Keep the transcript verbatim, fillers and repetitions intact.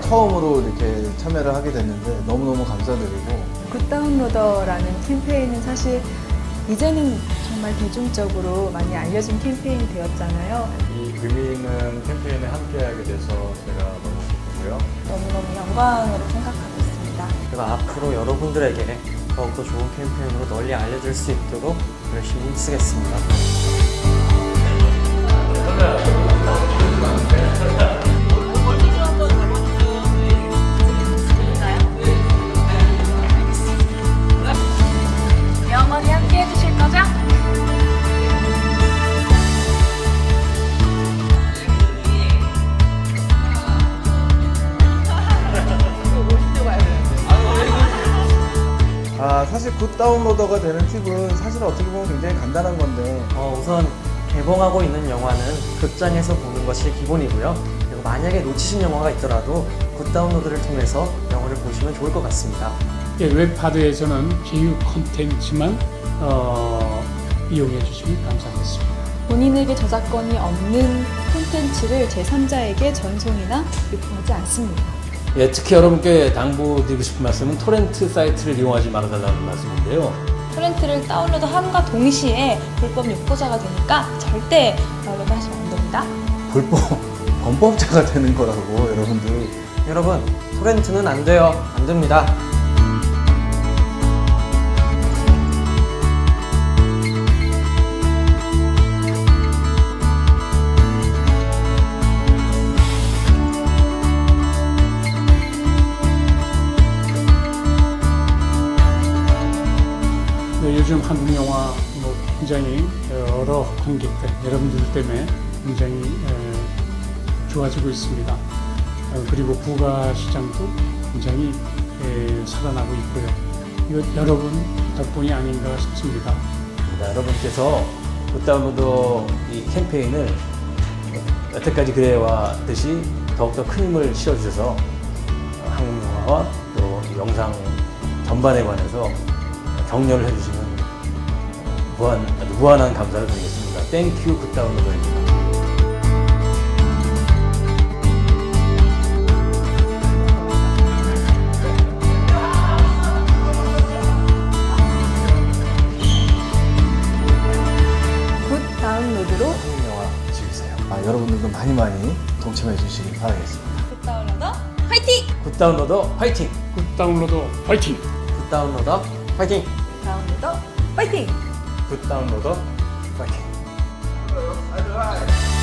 처음으로 이렇게 참여를 하게 됐는데 너무너무 감사드리고, 굿다운로더라는 캠페인은 사실 이제는 정말 대중적으로 많이 알려진 캠페인이 되었잖아요. 이 의미 있는 캠페인에 함께하게 돼서 제가 너무 기쁘고요. 너무너무 영광으로 생각하고 있습니다. 그리고 앞으로 여러분들에게 더욱더 좋은 캠페인으로 널리 알려질 수 있도록 열심히 힘쓰겠습니다. 영원히 함께 해주실 거죠? 아, 사실 굿다운로더가 되는 팁은 사실 어떻게 보면 굉장히 간단한 건데, 어, 우선 개봉하고 있는 영화는 극장에서 보는 것이 기본이고요. 그리고 만약에 놓치신 영화가 있더라도 굿다운로드를 통해서 영화를 보시면 좋을 것 같습니다. 예, 웹하드에서는 비유 콘텐츠만 어, 이용해 주시면 감사하겠습니다. 본인에게 저작권이 없는 콘텐츠를 제삼자에게 전송이나 유통하지 않습니다. 예, 특히 여러분께 당부드리고 싶은 말씀은 토렌트 사이트를 이용하지 말아달라는 말씀인데요. 토렌트를 다운로드함과 동시에 불법 유포자가 되니까 절대 다운로드 하시면 안 됩니다. 불법, 범법자가 되는 거라고, 여러분들. 여러분, 토렌트는 안 돼요. 안 됩니다. 네, 요즘 한국 영화 뭐 굉장히 여러 관객들, 여러분들 때문에 굉장히 에, 좋아지고 있습니다. 어, 그리고 부가 시장도 굉장히 에, 살아나고 있고요. 이거 여러분 덕분이 아닌가 싶습니다. 자, 여러분께서 굿다운로더 이 캠페인을 여태까지 그래왔듯이 더욱더 큰 힘을 실어주셔서 한국 영화와 또 영상 전반에 관해서 격려를 해주시면 무한, 아주 무한한 감사를 드리겠습니다. 땡큐 굿다운로더입니다. 굿다운로드로 한국 영화 즐기세요. 아, 여러분들도 많이 많이 동참해 주시기 바라겠습니다. 굿다운로더 화이팅! 굿다운로더 화이팅! 굿다운로더 화이팅! 굿다운로더 파이팅! 다운로더 화이팅! 굿다운로더 파이팅!